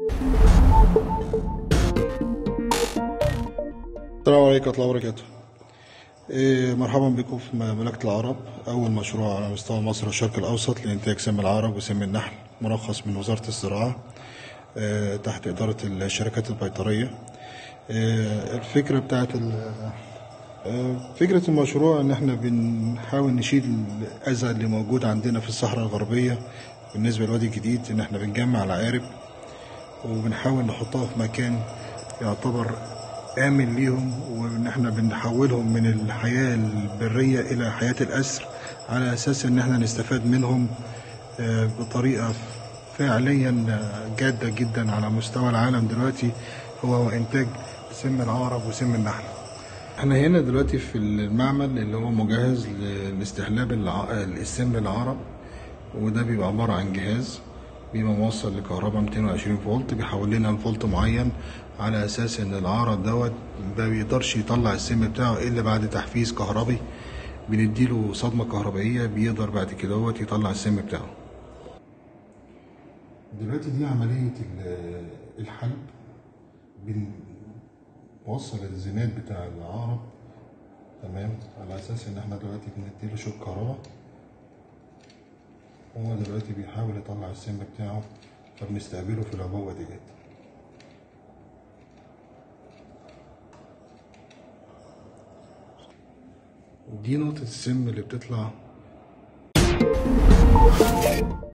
السلام عليكم ورحمة الله وبركاته. مرحبا بكم في مملكة العرب، أول مشروع على مستوى مصر والشرق الأوسط لإنتاج سم العرب وسم النحل، مرخص من وزارة الزراعة تحت إدارة الشركات البيطرية. فكرة المشروع إن إحنا بنحاول نشيل الأذى اللي موجود عندنا في الصحراء الغربية بالنسبة للوادي الجديد، إن إحنا بنجمع العقارب وبنحاول نحطها في مكان يعتبر آمن ليهم، وإن إحنا بنحولهم من الحياة البرية إلى حياة الأسر، على أساس إن إحنا نستفاد منهم بطريقة فعليا جادة جدا على مستوى العالم دلوقتي، هو إنتاج سم العقرب وسم النحل. احنا هنا دلوقتي في المعمل اللي هو مجهز لاستحلاب السم العقرب، وده بيبقى عبارة عن جهاز بيبقى موصل لكهرباء 220 فولت، بيحول لنا لفولت معين على اساس ان العقرب دوت ما بيقدرش يطلع السم بتاعه الا بعد تحفيز كهربي، بنديله صدمة كهربائية بيقدر بعد كده يطلع السم بتاعه. دلوقتي دي عملية الحلب، بنوصل الزناد بتاع العقرب تمام، على اساس ان احنا دلوقتي بنديله شوك كهرباء، هو دلوقتي بيحاول يطلع السم بتاعه، فبنستقبله في العبوة ديت. دي نقطة السم اللي بتطلع